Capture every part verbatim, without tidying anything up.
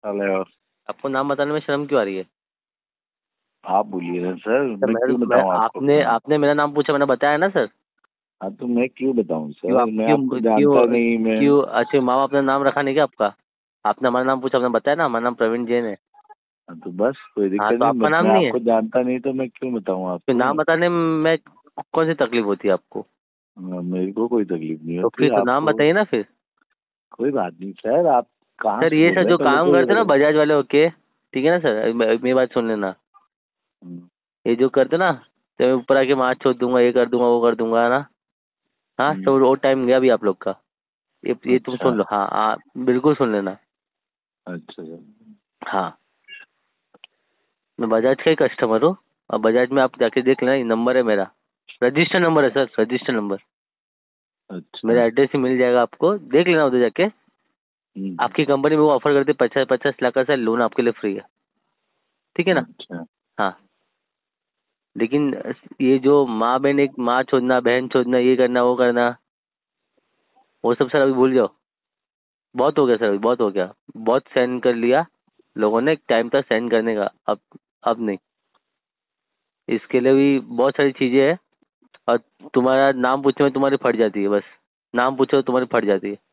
साल है और आपको नाम बताने में शर्म क्यों आ रही है? आप बोलिए ना सर, सर मैं मैं, क्यों मैं बताऊं आपको आपने अपना? आपने मेरा नाम पूछा, मैंने बताया ना सर। हाँ तो मैं क्यों बताऊं क्यों सर, आप मैं क्यों आपको जानता क्यों नहीं मैं। क्यों अच्छा माँ बाप ने नाम रखा नहीं क्या आपका? आपने हमारा नाम पूछा, आपने बताया ना हमारा नाम प्रवीण जैन है। हाँ तो बस कोई हाँ दिक्कत तो नहीं, आपका बट नाम मैं नहीं है? आपको जानता नहीं तो मैं क्यों बताऊं फिर आपको। नाम बताने में कौन सी तकलीफ होती है आपको? हाँ, मेरे को कोई तकलीफ नहीं तो होती फिर तो नाम आपको। बताइए ना फिर। कोई बात नहीं सर, आप कहाँ सर से ये बोल सर रहे हैं जो पहले काम तो ये करते ना बताइए। बजाज वाले होके, ठीक है ना सर, मे- मेरी बात सुन लेना। हम्म, ये जो करते ना, तो मैं ऊपर आके मार छोड़ दूंगा, ये कर दूंगा, वो कर दूंगा ना। हाँ हम्म, तो वो टाइम गया अभी आप लोग का। ये ये तुम अच्छा सुन लो, हाँ हाँ बिल्कुल सुन लेना। अच्छा सर। हाँ, मैं बजाज का ही कस्टमर हूँ। और बजाज में आप जाके देख लेना, ये नंबर है मेरा, रजिस्टर नंबर है सर, रजिस्टर नंबर। अच्छा। मेरा एड्रेस ही मिल जाएगा आपको, देख लेना उधर जाके। हम्म, आपकी कंपनी में वो ऑफर करते पचास पचास लाख का सर लोन आपके लिए फ्री है, ठीक है ना? अच्छा। हाँ, लेकिन ये जो माँ बहन, एक माँ छोड़ना, बहन छोड़ना, ये करना, वो करना, वो सब सर अभी भूल जाओ। बहुत हो गया सर, अभी बहुत हो गया। बहुत सहन कर लिया लोगों ने, एक टाइम था सहन करने का, अब अब नहीं। इसके लिए भी बहुत सारी चीजें हैं। और तुम्हारा नाम पूछने में तुम्हारी फट जाती है, बस नाम पूछो तो तुम्हारी फट जाती है।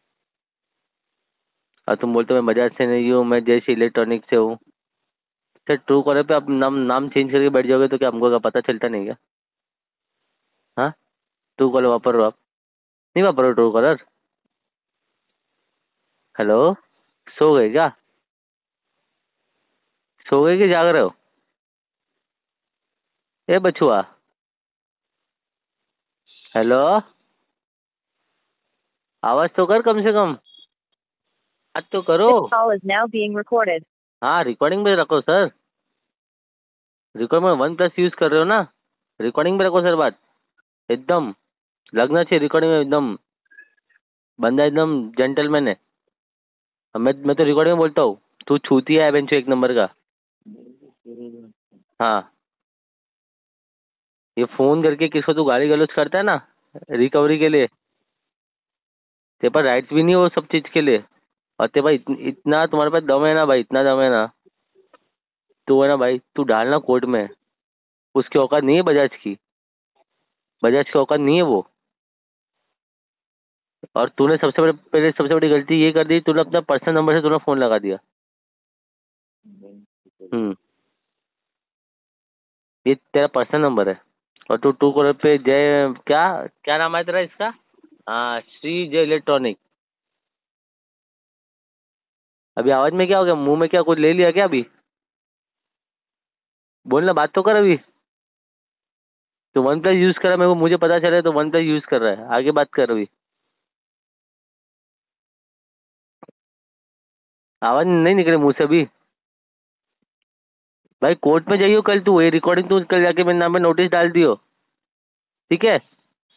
और तुम बोलते हो मैं बजाज से नहीं हूँ, मैं जैसे इलेक्ट्रॉनिक से हूँ। सर ट्रू कॉलर पे आप नाम नाम चेंज करके बैठ जाओगे तो क्या हमको क्या पता चलता नहीं क्या? हाँ, ट्रू कॉलर वापर रहे हो आप? नहीं वापर रहे हो ट्रू कॉलर? हेलो, सो गए क्या? सो गए कि जाग रहे हो? ए बछुआ, हेलो, आवाज तो कर कम से कम, बात तो करो। This call is now being recorded. हाँ, रिकॉर्डिंग पे रखो सर। रिकॉर्ड में वन प्लस यूज कर रहे हो ना, रिकॉर्डिंग पे रखो सर बात। एकदम लगना चाहिए रिकॉर्डिंग में, एकदम बंदा एकदम जेंटलमैन है। अब मैं मैं तो रिकॉर्डिंग में बोलता हूँ, तू छूती है बेंचो एक नंबर का। हाँ, ये फोन करके किसको तू गाली गलौज करता है ना रिकवरी के लिए, तेरे पास राइट्स भी नहीं हो सब चीज के लिए। और तेरे पास इत, इतना तुम्हारे पास दम है ना भाई, इतना दम है ना, तू है ना भाई, तू डालना कोर्ट में। उसकी औकात नहीं है बजाज की, बजाज की औकात नहीं है वो। और तूने सबसे बड़े पहले सबसे बड़ी गलती ये कर दी, तूने अपना पर्सनल नंबर से तूने फोन लगा दिया। हम्म, ये तेरा पर्सनल नंबर है। और तू टू करोड़ पे जय, क्या क्या नाम है तेरा इसका? हाँ, श्री जय इलेक्ट्रॉनिक। अभी आवाज में क्या हो गया, मुंह में क्या कुछ ले लिया क्या अभी? बोलना, बात तो कर अभी। तो वन प्लस यूज कर रहा है, मेरे को मुझे पता चला है तो वन प्लस यूज कर रहा है, आगे बात कर अभी। आवाज नहीं निकले मुंह से अभी। भाई कोर्ट में जाइयो कल, तू ये रिकॉर्डिंग तू कल जाके मेरे नाम पे नोटिस डाल दियो, ठीक है?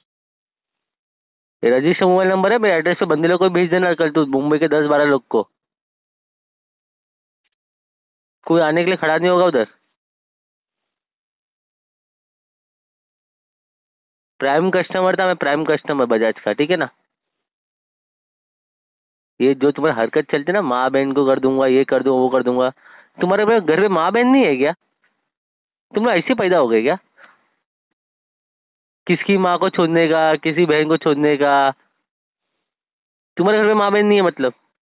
ये रजिस्टर मोबाइल नंबर है, मेरे एड्रेस पे बंदे लोग को भेज देना कल, तू मुंबई के दस बारह लोग को। कोई आने के लिए खड़ा नहीं होगा उधर। प्राइम कस्टमर था मैं, प्राइम कस्टमर बजाज का, ठीक है ना? ये जो तुम्हारी हरकत चलती है ना, माँ बहन को कर दूंगा, ये कर दूंगा, वो कर दूंगा। तुम्हारे पे घर में माँ बहन नहीं है क्या? तुम लोग ऐसे पैदा हो गए क्या? किसकी माँ को छोड़ने का, किसी बहन को छोड़ने का? तुम्हारे घर में माँ बहन नहीं है मतलब?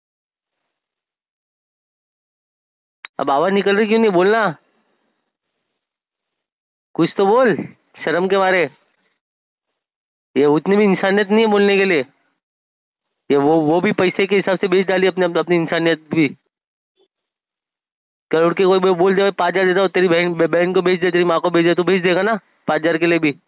अब आवाज निकल रही क्यों नहीं, बोलना कुछ तो बोल, शर्म के मारे। ये उतनी भी इंसानियत नहीं है बोलने के लिए। ये वो वो भी पैसे के हिसाब से बेच डाली अपने अपनी इंसानियत भी। करोड़ के कोई बोल दे पाँच हजार देता हूँ, तेरी बहन बहन को बेच दे, तेरी माँ को बेच दे, तो बेच देगा ना पाँच हजार के लिए भी।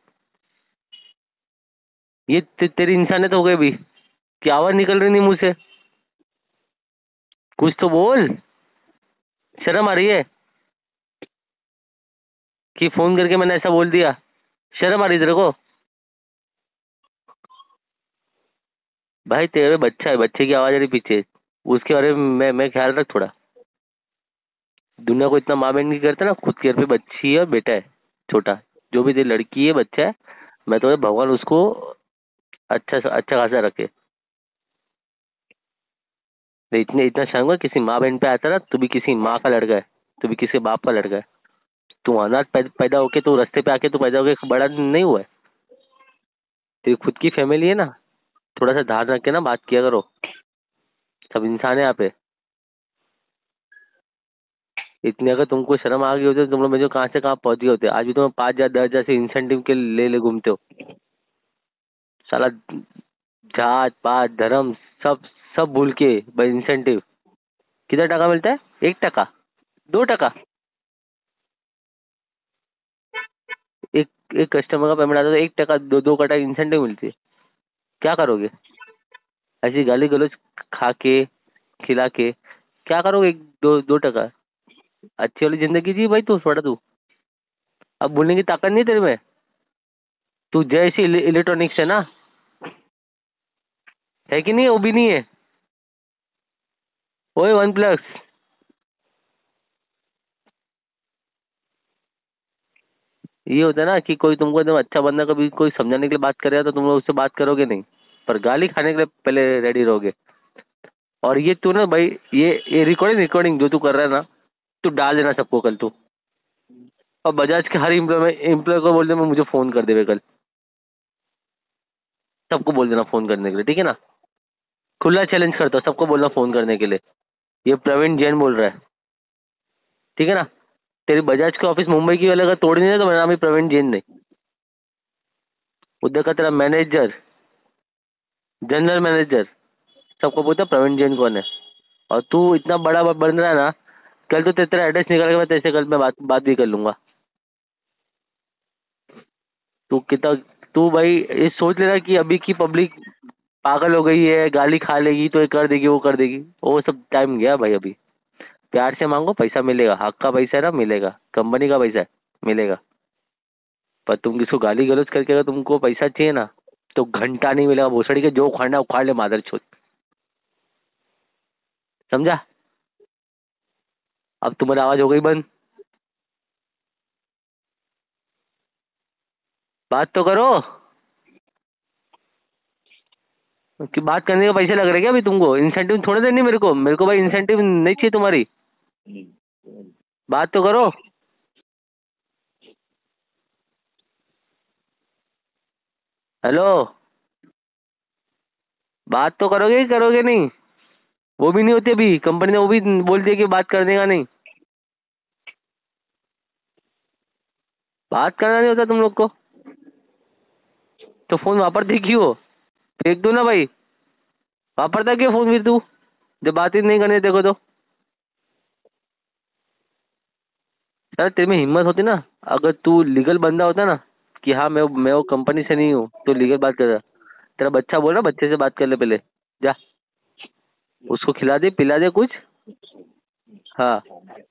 ये ते, तेरी इंसानियत हो गई भी। क्या आवाज निकल रही नहीं मुंह से, कुछ तो बोल। शर्म आ रही है कि फोन करके मैंने ऐसा बोल दिया? शर्म आ रही तेरे को? भाई तेरे बच्चा है, बच्चे की आवाज आ रही पीछे, उसके बारे में मैं मैं ख्याल रख थोड़ा। दुनिया को इतना माँ बहन नहीं करता ना, खुद के घर पे बच्ची है और बेटा है छोटा, जो भी तेरी लड़की है, बच्चा है। मैं तो भगवान उसको अच्छा अच्छा खासा रखे। नहीं, इतने इतना शर्म है, किसी माँ बहन पे आता ना, तू भी किसी माँ का लड़का है, तू भी किसी बाप का लड़का है। तू अनाथ पैदा पैदा होके, तू रास्ते पे आके तू पैदा होके बड़ा नहीं हुआ है। तेरी खुद की फैमिली है ना, थोड़ा सा ध्यान रख के ना बात किया करो। सब इंसान है यहाँ पे। इतनी अगर तुमको शर्म आ गई होती तो तुम लोग मुझे कहाँ से कहाँ पहुंच गए होते। आज भी तुम्हें पाँच हजार दस हजार से इंसेंटिव के ले ले घूमते हो। साला जात पात धर्म सब सब भूल के भाई इंसेंटिव कितना टका मिलता है? एक टका, दो टका। एक एक कस्टमर का पेमेंट आता है तो एक टका, दो दो कटा इंसेंटिव मिलती है। क्या करोगे? ऐसी गाली गलौज खा के खिला के क्या करोगे? एक दो दो टका अच्छी वाली जिंदगी जी भाई। तू थोड़ा तू अब बोलने की ताकत नहीं तेरे में। तू जैसी इलेक्ट्रॉनिक्स है ना, है कि नहीं? वो भी नहीं है। ओए वन प्लस, ये होता है ना कि कोई तुमको एकदम अच्छा बंदा कभी कोई समझाने के लिए बात करेगा तो तुम लोग उससे बात करोगे नहीं, पर गाली खाने के लिए पहले रेडी रहोगे। और ये तू ना भाई, ये ये रिकॉर्डिंग रिकॉर्डिंग जो तू कर रहा है ना, तू डाल देना सबको कल तू। और बजाज के हर एम्प्लॉय एम्प्लॉय को बोल दे मैं मुझे फोन कर देवे कल। सबको बोल देना फोन करने के लिए, ठीक है ना? खुला चैलेंज करता हूँ, सबको बोलना फोन करने के लिए। ये प्रवीण जैन बोल रहा है, ठीक है ना? तेरी बजाज के ऑफिस मुंबई की वाले अगर तोड़नी है तो मेरा नाम ही प्रवीण जैन नहीं। उधर का तेरा मैनेजर, जनरल मैनेजर, सबको पूछता प्रवीण जैन कौन है। और तू इतना बड़ा बन रहा है ना, कल तो तेरा एड्रेस निकाल के मैं तेरे से कल मैं बात बात भी कर लूंगा। तू कितना तू भाई ये सोच लेना कि अभी की पब्लिक पागल हो गई है, गाली खा लेगी तो ये कर देगी वो कर देगी, वो सब टाइम गया भाई। अभी प्यार से मांगो, पैसा मिलेगा। हक का पैसा है ना, मिलेगा। कंपनी का पैसा है, मिलेगा। पर तुम किसको गाली गलौज करके अगर तुमको पैसा चाहिए ना, तो घंटा नहीं मिलेगा। भोसड़ी के जो उखाड़ना उखाड़ ले मादर चोद, समझा? अब तुम्हारी आवाज हो गई बंद, बात तो करो। कि बात करने के पैसे लग रहे क्या अभी तुमको? इंसेंटिव थोड़े देनी मेरे को। मेरे को भाई इंसेंटिव नहीं चाहिए तुम्हारी। बात तो करो। हेलो, बात तो करोगे ही करोगे नहीं? वो भी नहीं होती अभी कंपनी ने, वो भी बोल दिया कि बात करने का नहीं। बात करना नहीं होता तुम लोग को तो फोन वापरते क्यों? फेंक दो ना भाई, वापरता क्यों फोन फिर तू जब बात ही नहीं करने देखो तो? सर तेरे में हिम्मत होती ना, अगर तू लीगल बंदा होता ना कि हाँ मैं मैं वो कंपनी से नहीं हूँ तो लीगल बात कर। तेरा बच्चा बोल रहा, बच्चे से बात कर ले पहले, जा उसको खिला दे पिला दे कुछ। हाँ,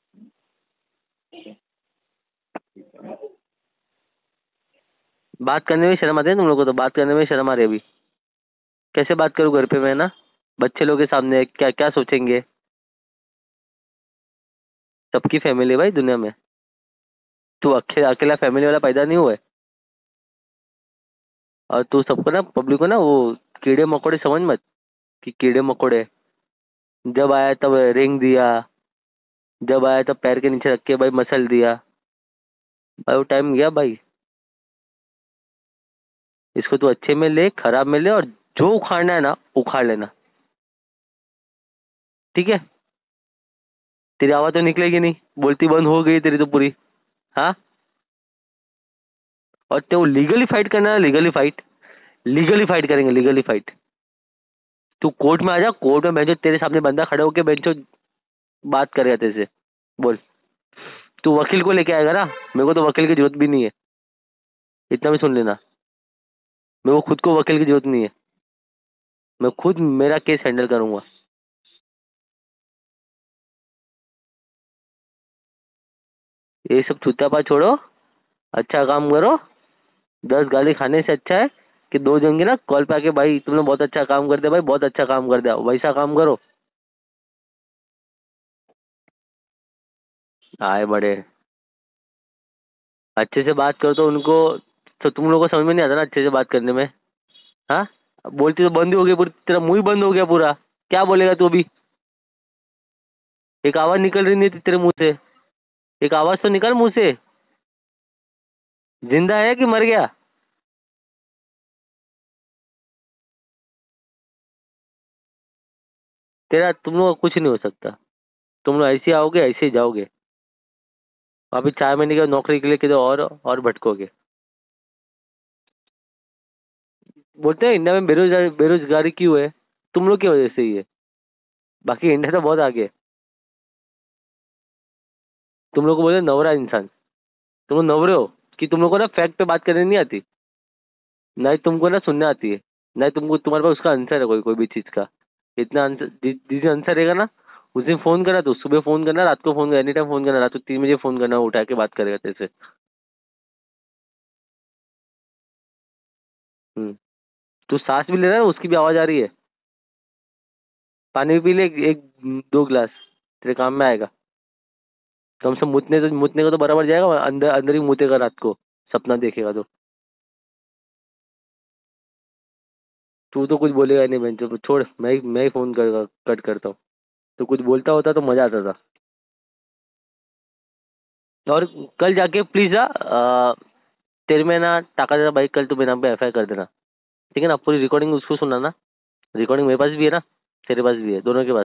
बात करने में शर्म आती है तुम लोग को? तो बात करने में शर्म आ रही है अभी? कैसे बात करूँ घर पे मैं ना, बच्चे लोग के सामने? क्या क्या सोचेंगे? सबकी फैमिली है भाई दुनिया में। तू अकेला अकेला फैमिली वाला पैदा नहीं हुआ है। और तू सबको ना, पब्लिक को ना वो कीड़े मकोड़े समझ मत कि कीड़े मकोड़े। जब आया तब रेंग दिया, जब आया तब पैर के नीचे रख के भाई मसल दिया। भाई वो टाइम गया भाई। इसको तू अच्छे में ले, खराब में ले, और जो उखाड़ना है ना उखाड़ लेना, ठीक है? तेरी आवाज तो निकलेगी नहीं, बोलती बंद हो गई तेरी तो पूरी। हाँ, और तो लीगली फाइट करना है, लीगली फाइट, लीगली फाइट करेंगे, लीगली फाइट। तू कोर्ट में आ जा, कोर्ट में बेंचो तेरे सामने बंदा खड़े होके बेंचो बात करेगा तेरे से। बोल, तू वकील को लेके आएगा ना? मेरे को तो वकील की जरूरत भी नहीं है, इतना भी सुन लेना। मेरे को खुद को वकील की जरूरत नहीं है, मैं खुद मेरा केस हैंडल करूंगा। ये सब छुट्टापा छोड़ो, अच्छा काम करो। दस गाली खाने से अच्छा है कि दो जन की ना कॉल पे आके भाई तुमने बहुत अच्छा काम कर दिया, भाई बहुत अच्छा काम कर दिया, वैसा काम करो। आए बड़े अच्छे से बात करो तो उनको, तो तुम लोगों को समझ में नहीं आता ना अच्छे से बात करने में? हाँ, बोलती तो बंद ही हो गई पूरी, तेरा मुंह ही बंद हो गया पूरा। क्या बोलेगा तू अभी? एक आवाज निकल रही नहीं थी तेरे मुंह से, एक आवाज तो निकल मुंह से। जिंदा है कि मर गया? तेरा तुम लोग का कुछ नहीं हो सकता। तुम लोग ऐसे आओगे ऐसे ही जाओगे, अभी चार महीने की नौकरी के लिए किधर और और भटकोगे। बोलते हैं इंडिया में बेरोजगारी बेरोजगारी क्यों है? तुम लोग की वजह से ही है, बाकी इंडिया तो बहुत आगे है। तुम लोग को बोले नवरा इंसान, तुम लोग नवरे हो कि तुम लोग को ना फैक्ट पे बात करने नहीं आती, ना ही तुमको ना सुनने आती है, ना ही तुमको तुम्हारे पास उसका आंसर है कोई कोई भी चीज का। इतना आंसर जि, जिस दिन आंसर रहेगा ना उस दिन फोन करना, तो सुबह फोन करना, रात को फोन करना, एनी टाइम फोन करना, रात को तीन बजे फोन करना, उठा के बात करेगा तेरे से। हम्म। तू सांस भी ले रहा है उसकी भी आवाज आ रही है। पानी भी पी ले, एक, एक दो गिलास, तेरे काम में आएगा। कम से कम मुतने तो मुतने को तो बराबर जाएगा, अंदर अंदर ही मुतेगा रात को, सपना देखेगा तो। तू तो कुछ बोलेगा नहीं बहन चो, छोड़, मैं ही मैं ही फोन कर कट करता हूँ। तो कुछ बोलता होता तो मजा आता था। और कल जाके प्लीज आ, आ, तेरे में ना टाका तेरा बाइक, कल तू मेरे नाम पे एफ आई आर कर देना, ठीक है ना? पूरी रिकॉर्डिंग उसको सुनाना, रिकॉर्डिंग मेरे पास भी है ना, तेरे पास भी है, दोनों के पास।